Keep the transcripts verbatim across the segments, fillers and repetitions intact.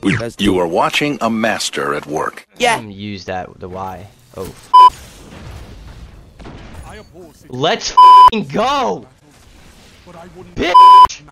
You are watching a master at work. Yeah. I'm gonna use that the Y. Oh. F Let's f***ing go, bitch.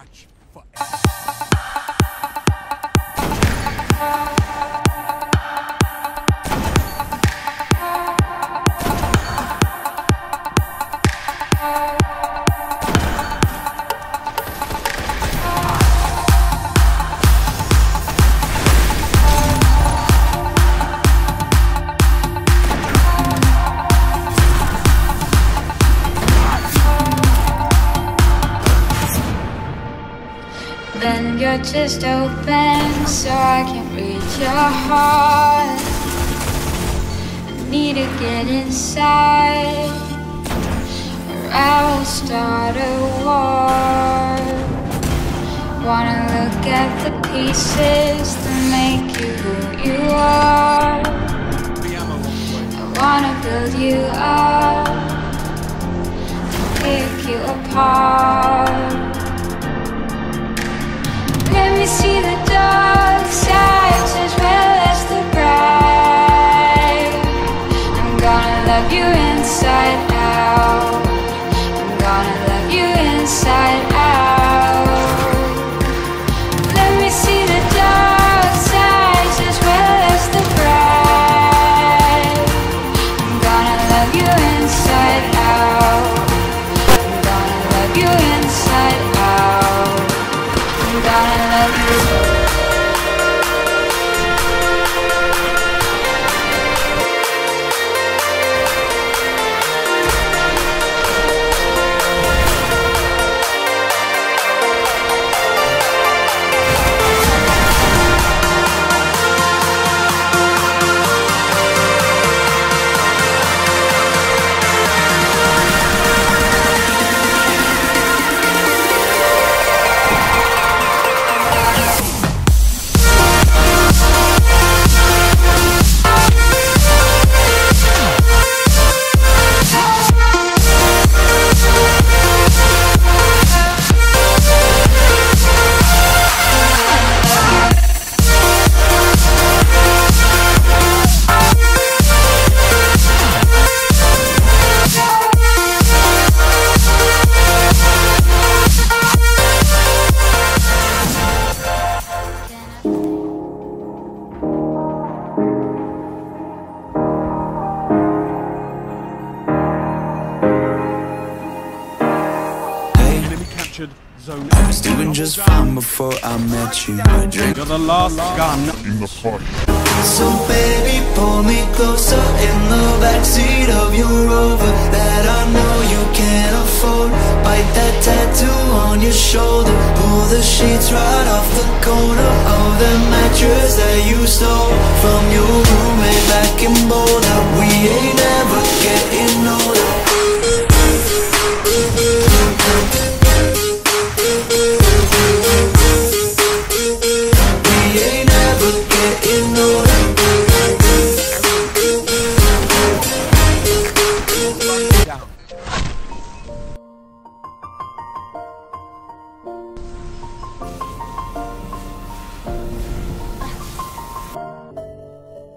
Then you're just open, so I can reach your heart. I need to get inside, or I will start a war. Wanna look at the pieces that make you who you are. I wanna build you up, pick you apart. Let me see the dark sides as well as the bright. I'm gonna love you inside out. I'm gonna love you inside out. Let me see the dark sides as well as the bright. I'm gonna love you inside out. I'm gonna love you inside out. I'm gonna love you. I was doing just fine before I met you. I drink. You're the last gun in the fight. So baby, pull me closer in the backseat of your Rover that I know you can't afford. Bite that tattoo on your shoulder. Pull the sheets right off the corner of the mattress that you stole from your roommate back in Boulder. We ain't never getting old.